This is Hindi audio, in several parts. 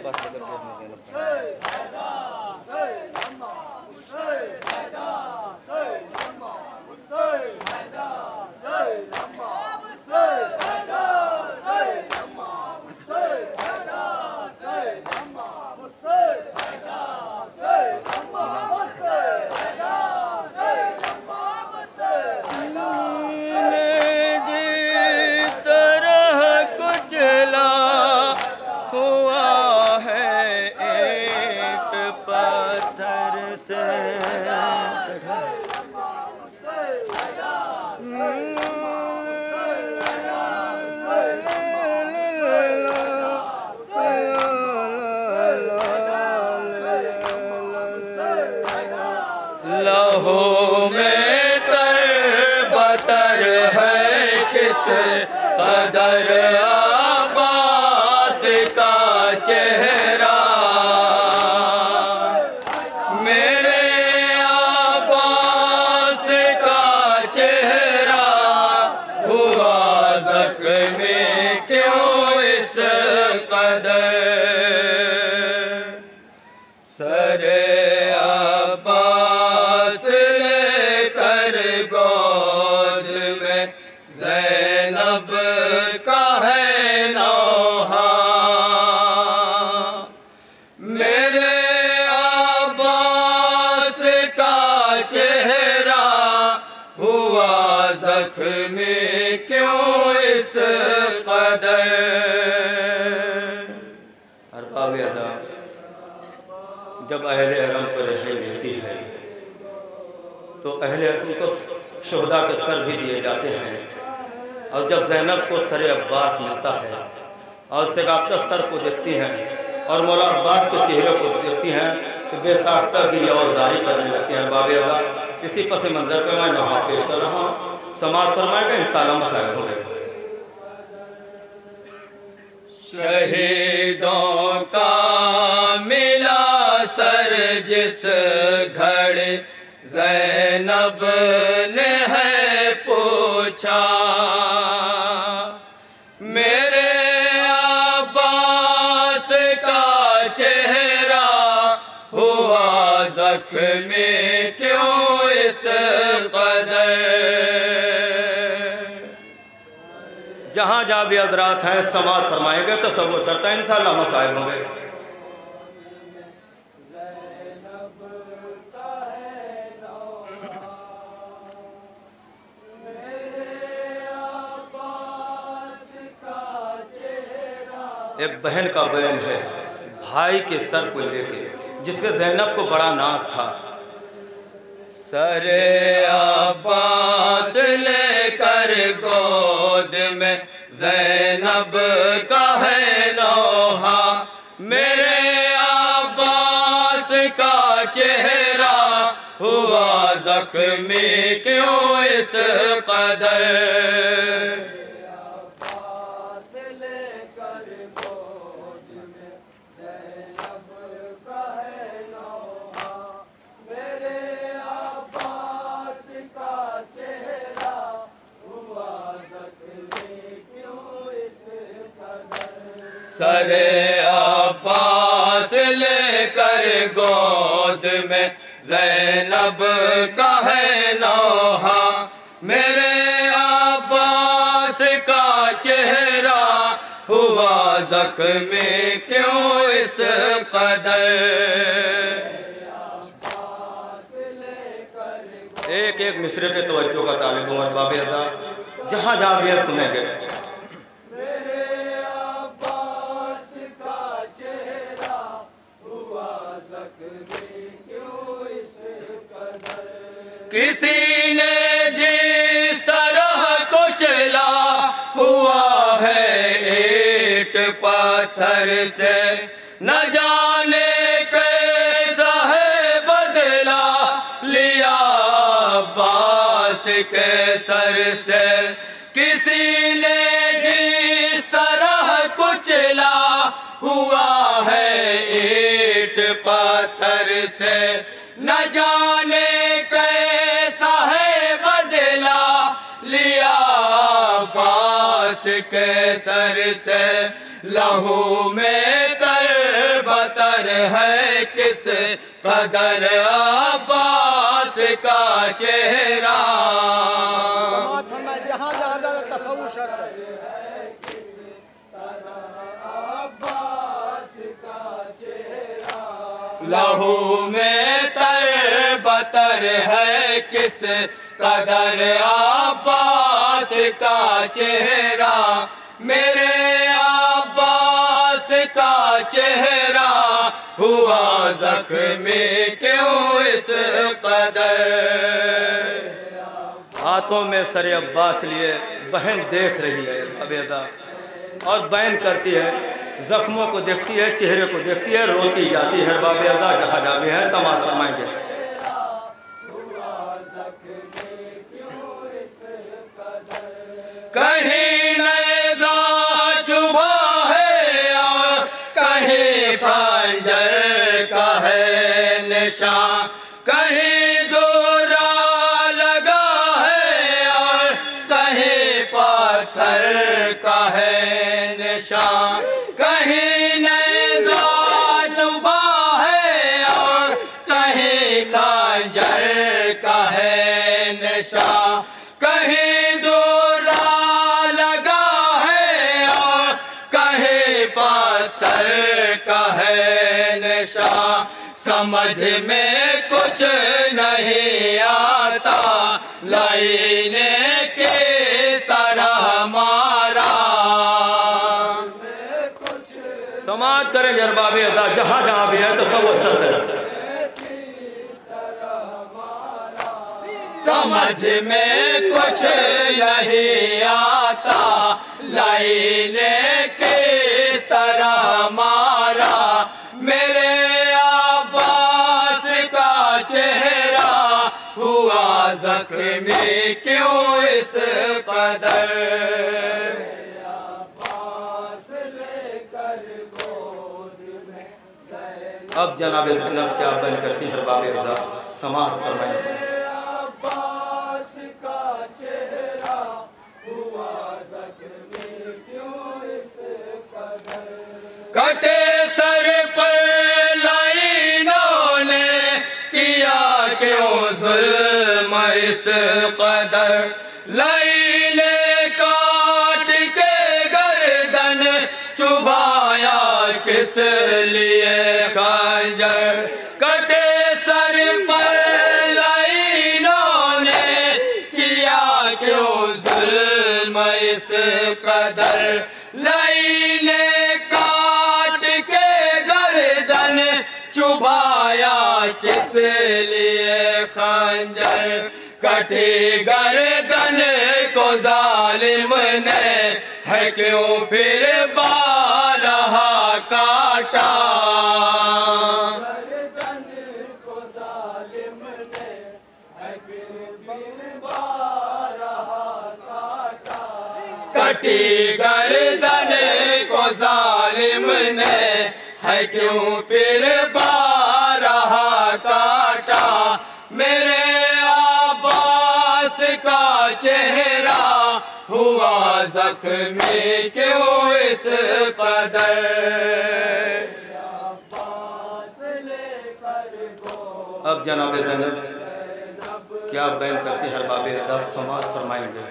लहू में तरबतर है किस कदर अब्बास का चेहरा, मेरे अब्बास का चेहरा हुआ ज़ख्मी क्यों इस कदर। सरे अब्बास लेकर गोद में ज़ैनब का है नौहा, मेरे अब्बास का चेहरा हुआ ज़ख्मी क्यों इस कदर। अरबाब अदा जब अहले हरम पर रिहाई मिलती है तो अहले हरम को शोहदा के सर भी दिए जाते हैं, और जब ज़ैनब को सर अब्बास मिलता है और सगाफ़ता सर को देखती हैं और मौला अब्बास के चेहरे को देखती हैं तो बेसाख्ता की और जारी करने लगती हैं। बाब अदा इसी पस मंज़र पर मैं नहा पेश कर रहा हूँ, समाज फरमाए का इंशाअल्लाह मसाइल हो गए। शहीदों का मिला सर जिस घड़े ज़ैनब ने है पूछा, मेरे अब्बास का चेहरा हुआ ज़ख्मी क्यों इस कदर। जहाँ जहाँ भी हज़रात हैं समाज फरमाएंगे तो सब सरता इंशाअल्लाह मसाइल होंगे। एक बहन का बयान है भाई के सर को लेके जिसके ज़ैनब को बड़ा नाज था। सरे अब्बास लेकर गोद में ज़ैनब का है नौहा, मेरे अब्बास का चेहरा हुआ ज़ख्मी क्यों इस कदर। सरे अब्बास लेकर गोद में ज़ैनब का है नौहा, मेरे अब्बास का चेहरा हुआ ज़ख्मी क्यों इस कदर। एक एक मिसरे पे तवज्जो का तालिब हूँ अरबाब अदा, जहाँ जहाँ भी सुनेंगे। किसी ने जिस तरह कुचला हुआ है ईंट पत्थर से, न जाने कैसा है बदला लिया अब्बास के सर से। किसी ने जिस तरह कुचला हुआ है ईंट पत्थर से, न जाने कैसा है बदला लिया अब्बास के सर से। लहू में तर बतर है किस कदर अब्बास का चेहरा। जहाँ जहाँ तसव्वुर शर्त है। लहू में तर बतर है किस कदर अब्बास का चेहरा। मेरे अब्बास का चेहरा हुआ जख्मी क्यों इस कदर। हाथों में सरे अब्बास लिए बहन देख रही है अबेदा और बैन करती है, जख्मों को देखती है, चेहरे को देखती है, रोती जाती है। बाबे अदा जहाँ जावे हैं समाज फरमाएंगे। कहीं नेज़ा चुभा है और कहीं खंजर का है निशान, कहीं दूरा लगा है और कहीं पत्थर का है निशान। कहीं नेज़ा चुभा है और कहीं खंजर का है निशान, कहीं दूरा लगा है और कहीं पत्थर का है निशान। समझ में कुछ नहीं आता लाइने किस तरह मारा। समाज करेंगे अरबाब अदा जहाँ जहाँ भी है तो सब है। समझ में कुछ नहीं आता लाइने किस तरह मारा। मेरे अब्बास का चेहरा हुआ जख्मी क्यों इस कदर। अब जनाब ज़ैनब क्या बयान करती है अरबाब अदा समाज फरमाएंगे। कटे सर पर लाइनों ने किया क्यों जुल्म इस कदर। लाइने काट के गर्दन चुभाया किस लिए खंजर। कटे सर पर लाइनों ने किया क्यों जुल्म इस कदर। लाइने चुभाया किस लिए खंजर। कटी गर्दन को जालिम ने है क्यों फिर बारहा काटा। गर्दन को जालिम ने है क्यों फिर बारहा काटा। कटी गर्दन को जालिम ने है क्यों फिर बारहा काटा। मेरे अब्बास का चेहरा हुआ जख्मी क्यों इस कदर। अब जनाब ज़ैनब क्या बयान करती है अरबाब अदा समाज फरमाएंगे।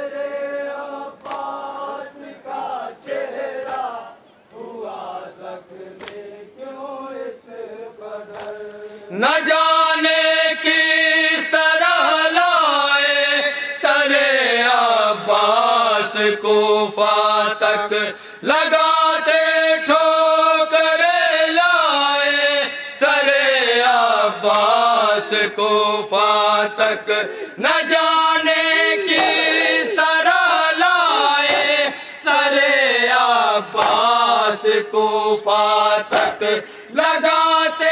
न जाने किस तरह लाए सरे अब्बास कूफा तक लगाते ठोकरे लाए सरे अब्बास कूफा तक। न जाने किस तरह लाए सरे अब्बास कूफा तक लगाते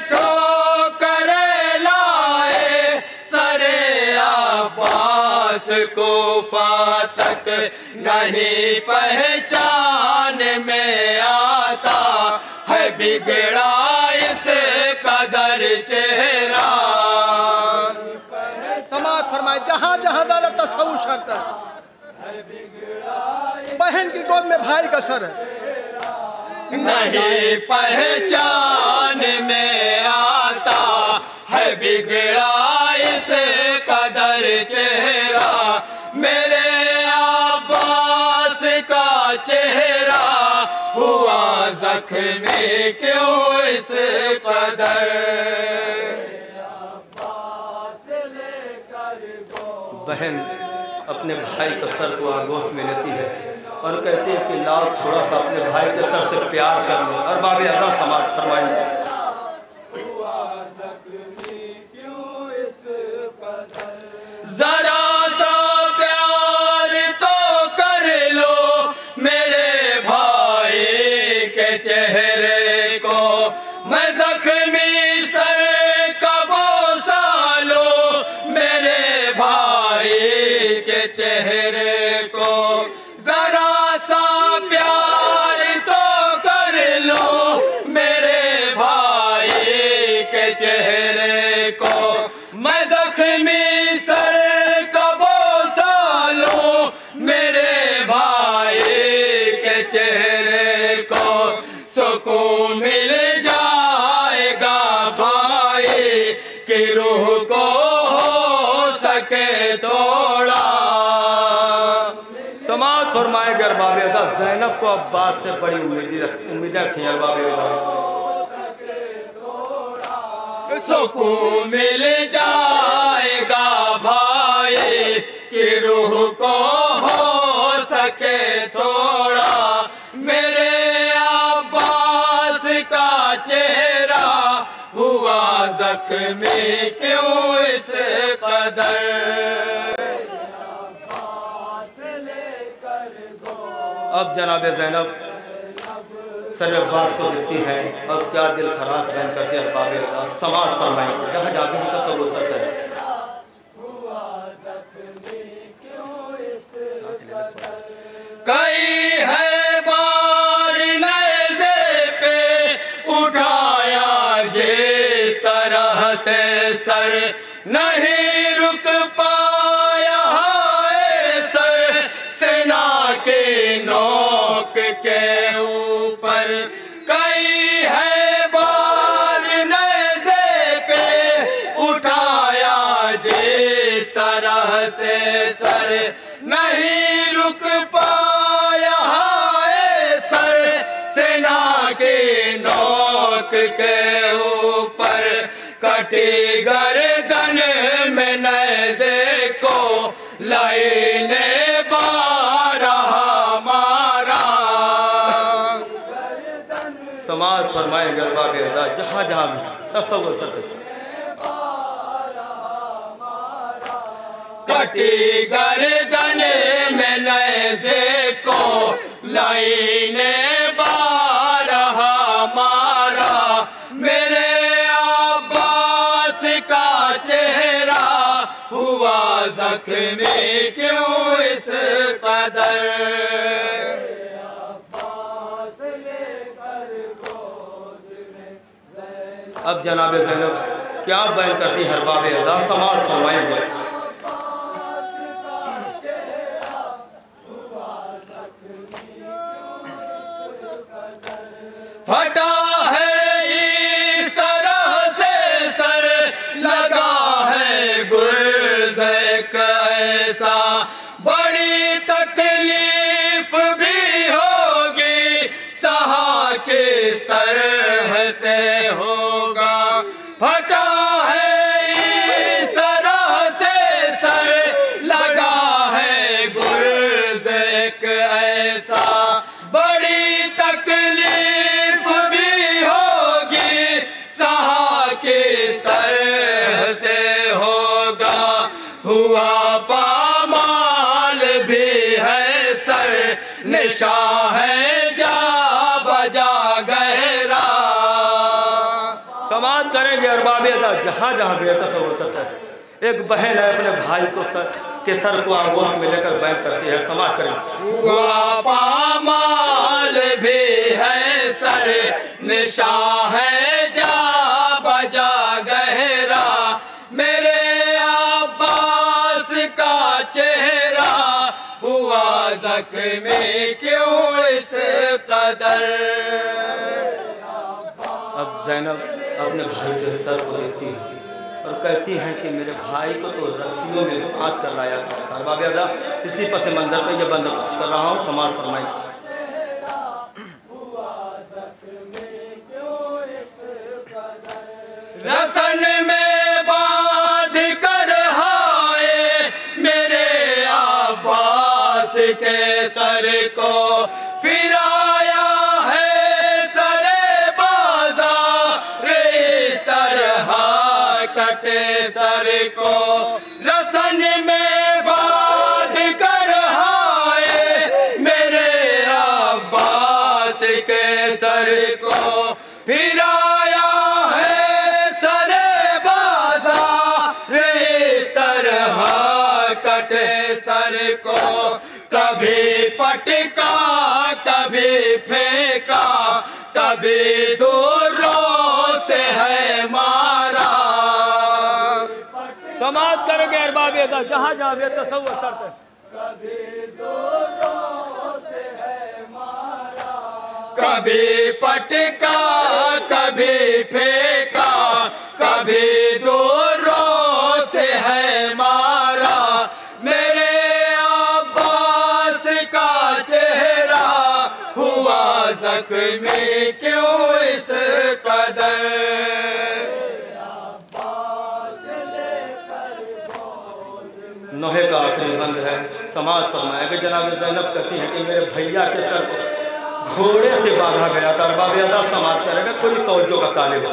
कूफा तक। नहीं पहचान में आता है बिगड़ा इस कदर चेहरा। समाज फरमाए जहाँ जहाँ दादा तसव्वुर शर्त है। बहन की गोद में भाई का सर है। नहीं पहचान मान में आता है बिगड़ा इस कदर चेहरा, मेरे अब्बास का चेहरा हुआ जख्मी क्यों इस कदर। बहन अपने भाई के सर को आगोश में लेती है और कहती है कि लाओ थोड़ा सा अपने भाई के सर से प्यार कर लो। और बाबे अदा समाज फरमाएंगे जरा सा प्यार तो कर लो मेरे भाई के चेहरे को, मैं जख्मी सर का बोसा लो मेरे भाई के चेहरे को। जरा सा प्यार तो कर लो मेरे भाई के चेहरे को, मैं जख्मी सर का बोसा लो मेरे भाई के चेहरे को। सुकून मिल जाएगा भाई की रूह को हो सके थोड़ा। समाज फरमाएंगे अरबाब अदा ज़ैनब को अब्बास से बड़ी उम्मीदें थी। अरबाब अदा सुकून मिल जाएगा भाई की रूह को हो सके थोड़ा, मेरे अब्बास का चेहरा हुआ जख्मी क्यों इस कदर। अब जनाब ज़ैनब सर अब्बास को देखती है और क्या दिल खराश बयान करते हैं। अरबाब अदा समाज फरमाएंगे जहाँ जाके हैं तब वो सकता है। कई है बार नेज़े पे उठाया जिस तरह से सर, नहीं रुक पाया है सर सेना के नोक के ऊपर। कई है बार नेज़े पे उठाया जिस तरह से सर, नहीं रुक पाया है सर सेना के नोक के ऊपर। कटी गर्दन में नेज़े को लाइने बारहा मारा। समाज फरमाएंगे अरबाब अदा जहाँ जहाँ भी तसव्वुर सकते। कटी गर्दन में नेज़े को लाइने बारहा मारा, मेरे अब्बास का चेहरा हुआ जख्मी क्यों इस कदर। अब जनाब ज़ैनब क्या बयान करती है अरबाब अदा समाज फरमाएंगे फटा है इस तरह से सर, लगा है गुर्ज़ एक ऐसा, बड़ी तकलीफ भी होगी सहा किस तरह से होगा। फटा है इस तरह से सर, लगा है गुर्ज़ एक ऐसा, बड़ी तकलीफ भी होगी सहा किस तरह से होगा। हुआ पामाल भी है सर, निशा है जा बजा गहरा। समाज करेंगे अरबाब अदा जहाँ जहाँ भी तसव्वुर सकता है। एक बहन है अपने भाई को के सर को आगोश में लेकर बयान करती है। समाज करेंगे हुआ पामाल भी है सर, निशा है जा बजा गहरा, मेरे अब्बास का चेहरा हुआ जख्मी क्यों इस कदर। अब ज़ैनब अपने भाई के सर को देखती है और कहती हैं कि मेरे भाई को तो रस्सियों में बांध कर लाया था। अरबाब अदा इसी पस मंजर पर यह बंद कर रहा हूँ, समाज फरमाई। रसन में बांध कर हाय मेरे अब्बास के सर को, फिर आया है सरे बाजार इस तरह कटे सर को। रसन में बांध कर हाय मेरे अब्बास के सर को, फिर आया है सरे बाजार इस तरह कटे सर को। कभी पटका कभी फेंका, कभी दूरों से है मारा। समाज करोगे अरबाब अदा जहाँ जहाँ भी तसव्वुर करते। कभी दूरों से है मारा, कभी पटका कभी फेंका, कभी दूरों से है मारा। मेरे अब्बास का चेहरा हुआ जख्मी क्यों इस कदर। नोहे का आखिरी बंद है, समाज फरमाया कि जनाब ज़ैनब कहती हैं कि मेरे भैया के सर को घोड़े से बांधा गया था। अरबाब अदा समाज करेगा, कोई तवज्जो का तालिब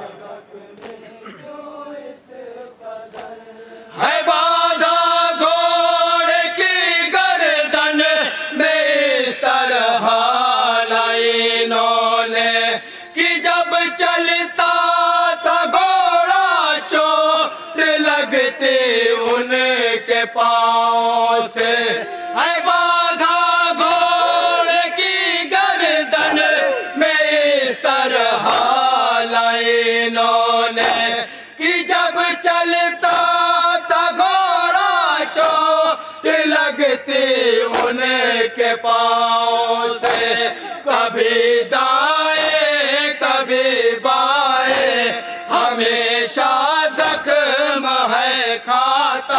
है। बांधा घोड़े की गर्दन में इस तरह लाइनों ने कि जब चलता था घोड़ा चोट लगती उनके पाँव से। है बांधा घोड़े की गर्दन में इस तरह लाइनों ने कि जब चलता था घोड़ा चोट लगती उनके पाँव से। कभी दाएं कभी बाएं हमेशा जख्म है खाता।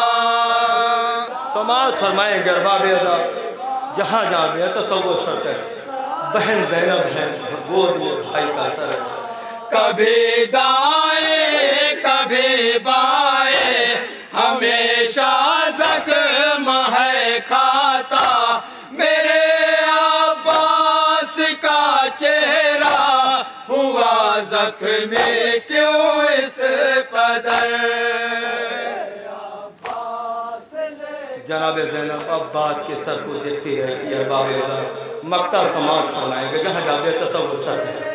समाज फरमाएंगे अरबाब अदा जहाँ जहाँ भी है तसव्वुर करते हैं। बहन ज़ैनब है, गोद में भाई का सर है। कभी दाएं कभी बाएं हमेशा जख्म है खाता। मेरे अब्बास का चेहरा हुआ जख्मी क्यों इस कदर। जनाब ज़ैनब अब्बास के सर को देखती रहती है। अरबाब अदा मक्ता समाज फरमाएंगे जहाँ जाबे तसव्वुर करते हैं,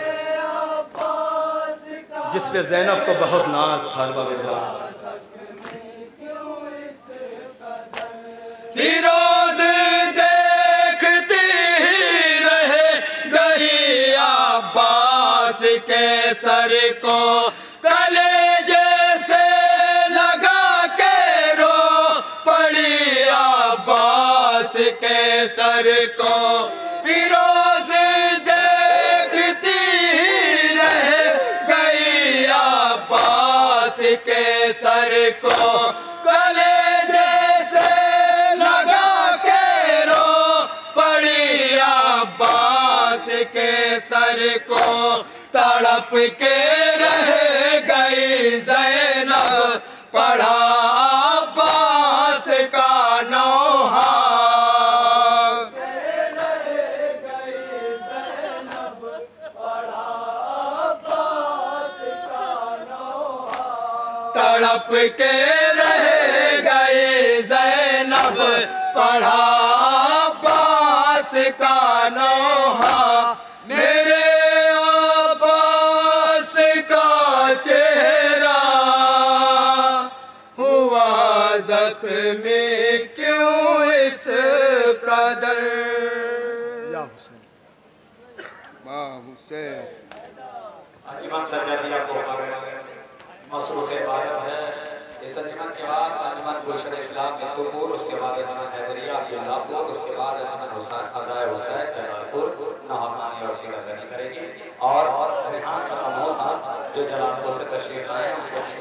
जिस पे ज़ैनब को बहुत नाज था। अरबाब अदा फिरोज देखती ही रहे गई अब्बास के सर को, कलेजे से लगा के रो पड़ी अब्बास के सर को। फिरोज देखती ही रहे गई अब्बास के सर को, कलेजे से लगा के रो पड़ी अब्बास के सर को। तड़प के रह गई ज़ैनब पढ़ा अब्बास का नौहा। तड़प के रह गई ज़ैनब पढ़ा अब्बास का नौहा। मेरे अब्बास का चेहरा हुआ जख्मी क्यों इस कदर। या हुसैन हुसैन अंजुमन सज्जादिया को मसरूफ़ इबादत है। इस अंजुमन के बाद अंजुमन गुलशन इस्लाम मित्तुपुर, उसके बाद अंजुमन हैदरिया अब्दुल्लापुर, उसके बाद अंजुमन हुसैन अज़ाए हुसैन जलालपुर नहासानी और सीरा करेगी। और यहाँ 9 साल जो जलालपुर से तशरीफ आए हैं उनको